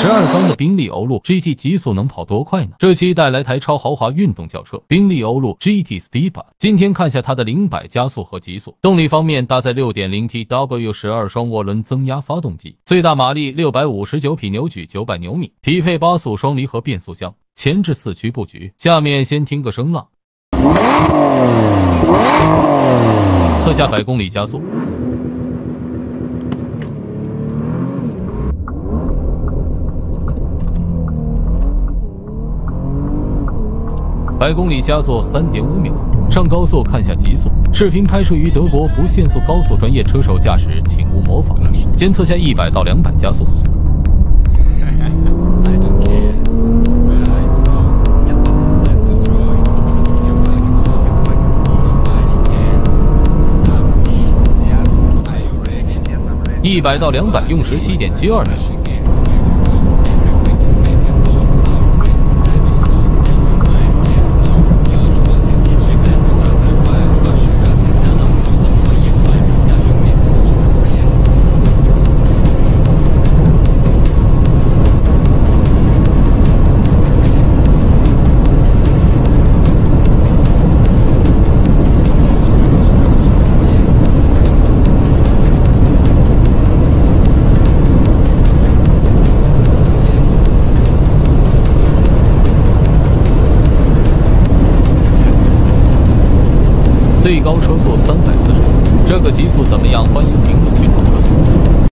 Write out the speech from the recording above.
12缸的宾利欧陆 GT 极速能跑多快呢？这期带来台超豪华运动轿车宾利欧陆 GT Speed 版。今天看下它的0-100加速和极速。动力方面搭载 6.0T W12 双涡轮增压发动机，最大马力659匹，扭矩900牛米，匹配8速双离合变速箱，前置4驱布局。下面先听个声浪，测下100公里加速。100公里加速3.5秒。上高速看下极速。视频拍摄于德国不限速高速，专业车手驾驶请勿模仿。先测下100到200加速。100到200用时7.72秒。最高车速344，这个极速怎么样？欢迎评论区。